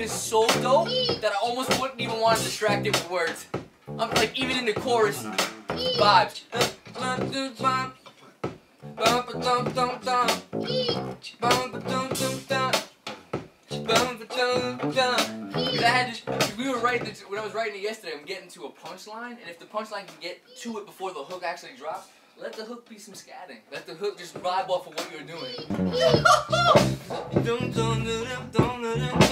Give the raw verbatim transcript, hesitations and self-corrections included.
is so dope that I almost wouldn't even want to distract it with words. I'm like, even in the chorus, vibes. I had this, we were writing this, when I was writing it yesterday, I'm getting to a punchline, and if the punchline can get to it before the hook actually drops, let the hook be some scatting. Let the hook just vibe off of what you're doing.